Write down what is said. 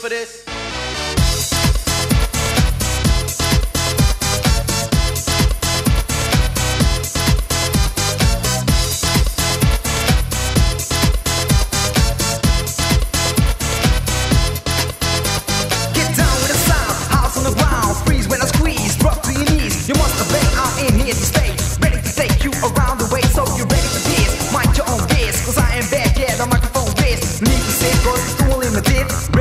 for this? You must have been out in here to stay, ready to take you around the way. So you're ready for this, mind your own biz, cause I am back, yeah, the microphone biz. Need to say, cause it's cool in the dip.